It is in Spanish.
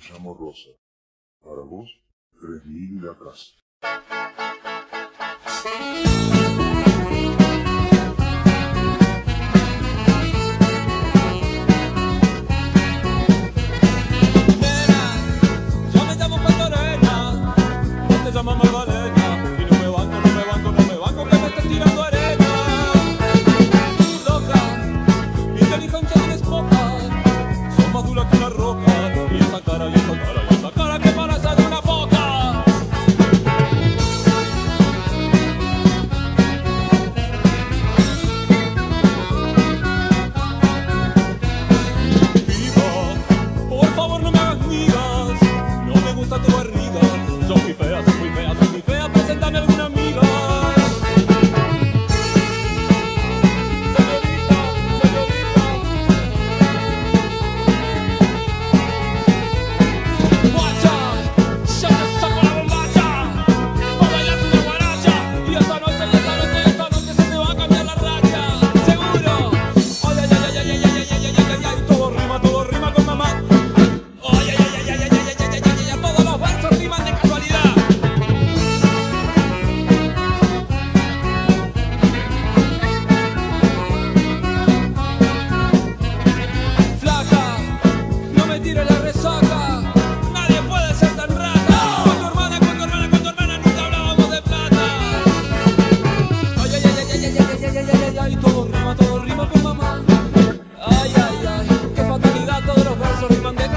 llamo Rosa. Para vos, 3000 de atrás. Ya me llamo Pantorena, no te llamas Magdalena, y no me banco que me estés tirando arena. Loca, inteligencia tienes poca, sos más dura que una roca, y esa cara que parece de una foca. Viva, por favor no me hagas migas, no me gusta tu barriga, sos muy fea, preséntame a alguna amiga. Señorita, guacha, ya te saco la bombacha, pa' bailar una guaracha, y esta noche se te va a cambiar la racha, seguro. Ay, todo rima con mamá. Ay, todos los versos riman de casualidad. Flaca, no me tires la resaca, nadie puede ser tan rata. Con tu hermana nunca hablábamos de plata. Ay, todo rima con mamá. Ay, qué fatalidad, todos los versos riman de